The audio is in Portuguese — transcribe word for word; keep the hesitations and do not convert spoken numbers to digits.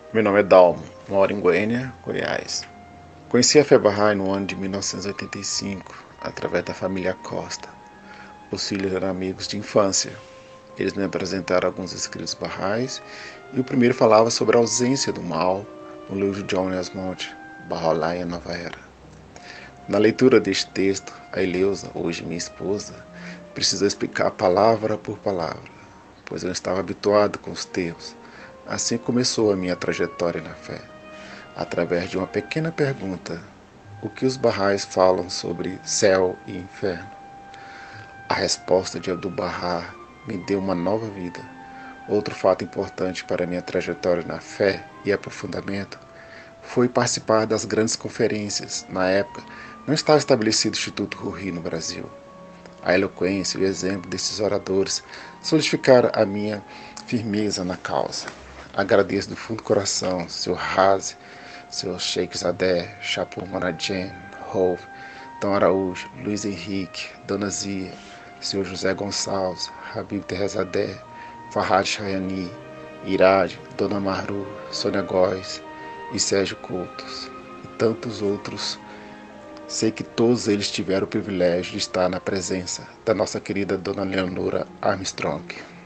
Meu nome é Dalmo, moro em Goiânia, Goiás. Conheci a Fé Bahá'í no ano de mil novecentos e oitenta e cinco, através da família Costa. Os filhos eram amigos de infância. Eles me apresentaram alguns escritos Bahá'ís e o primeiro falava sobre a ausência do mal no livro de John Esmond, Bahá'u'lláh e a Nova Era. Na leitura deste texto, a Eleusa, hoje minha esposa, precisou explicar palavra por palavra, pois eu estava habituado com os termos. Assim começou a minha trajetória na fé, através de uma pequena pergunta: o que os Bahá'ís falam sobre céu e inferno? A resposta de Abdu'l-Bahá me deu uma nova vida. Outro fato importante para minha trajetória na fé e aprofundamento foi participar das grandes conferências. Na época, não estava estabelecido o Instituto Ruhi no Brasil. A eloquência e o exemplo desses oradores solidificaram a minha firmeza na causa. Agradeço do fundo do coração, seu Razi, seu Sheikh Zadeh, Chapur Monajem, Rove, Tom Araújo, Luiz Henrique, Dona Zia, seu José Gonçalves, Habib Terrezadeh, Farhad Chayani, Irad, Dona Maru, Sônia Góes e Sérgio Coutos, e tantos outros. Sei que todos eles tiveram o privilégio de estar na presença da nossa querida Dona Leonora Armstrong.